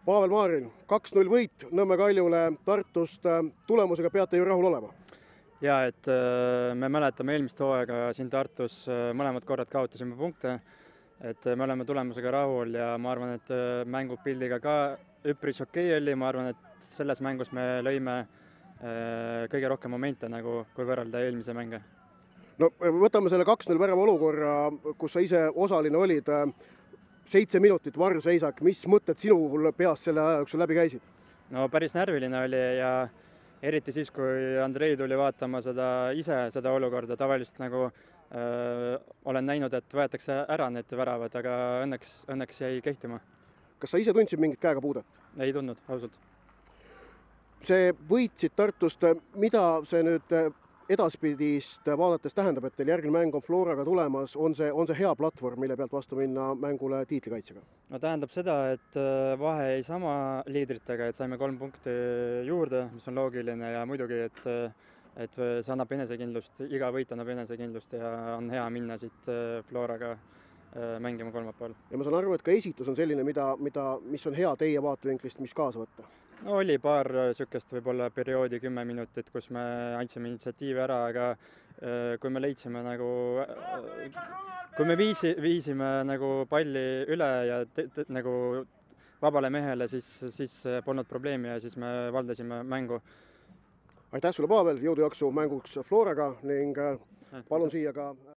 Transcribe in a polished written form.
Pavel Marin, 2-0 võit Nõmme Kaljule Tartust. Tulemusega peate ju rahul olema? Ja, et me mäletame eelmist hooaega siin Tartus mõlemad korrad kaotasime punkte. Et me oleme tulemusega rahul ja ma arvan, et mängupildiga ka üpris okei oli. Ma arvan, et selles mängus me lõime kõige rohkem momente, nagu kui võrrelda eelmise mänge. No võtame selle 2-0 värava olukorra, kus sa ise osaline olid. 7 minutit varjuseisak, mis mõtted sinul peas selle aja jooksul läbi käisid? No päris närviline oli ja eriti siis, kui Andrei tuli vaatama seda olukorda. Tavaliselt nagu olen näinud, et võetakse ära need väravad, aga õnneks jäi kehtima. Kas sa ise tundsid mingit käega puudet? Ei tundnud, ausalt. See võitsid Tartust, mida see nüüd edaspidist vaadates tähendab, et teil järgmine mäng on Floraga tulemas, on see hea platvorm, mille pealt vastu minna mängule tiitlikaitsega? No tähendab seda, et vahe ei sama liidritega, et saime 3 punkti juurde, mis on loogiline ja muidugi, et see annab enesekindlust, iga võit annab enesekindlust ja on hea minna siit Floraga mängima kolmapäeval. Ja ma saan aru, et ka esitus on selline, mis on hea teie vaatevinklist, mis kaasa võtta? No oli paar sükest võib-olla perioodi 10 minutit, kus me andsime initsiatiivi ära, aga kui me leidsime kui me viisime nagu palli üle ja nagu vabale mehele, siis polnud probleemi ja siis me valdasime mängu. Aitäh sulle, Pavel, jõudu jaksu mänguks Floraga ning palun siia ka